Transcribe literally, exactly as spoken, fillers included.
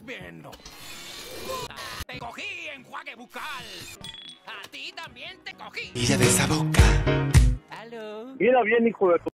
viendo. Te cogí, enjuague bucal. A ti también te cogí. Mira de esa boca. ¿Aló? Mira bien, hijo de tu